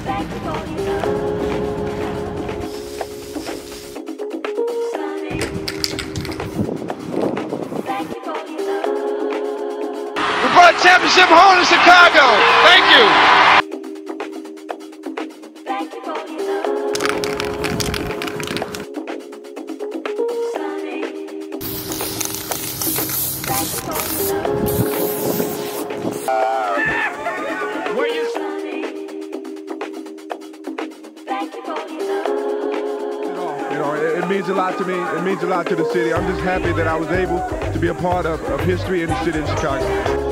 Thank you for your love. Sunny. Thank you for your love. We brought championship home to Chicago. Thank you. Thank you for your love. Sunny. Thank you for your love. Where you? Sunny. Thank you for your love. You know, it means a lot to me. It means a lot to the city. I'm just happy that I was able to be a part of history in the city of Chicago.